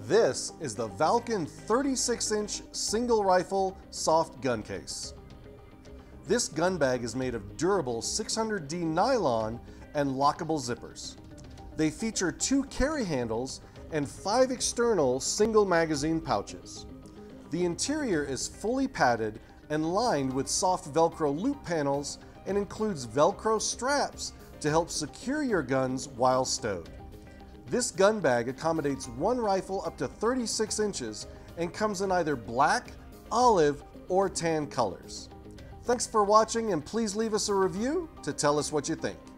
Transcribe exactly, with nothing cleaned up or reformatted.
This is the Valken thirty-six inch single rifle soft gun case. This gun bag is made of durable six hundred D nylon and lockable zippers. They feature two carry handles and five external single magazine pouches. The interior is fully padded and lined with soft Velcro loop panels and includes Velcro straps to help secure your guns while stowed. This gun bag accommodates one rifle up to thirty-six inches and comes in either black, olive, or tan colors. Thanks for watching, and please leave us a review to tell us what you think.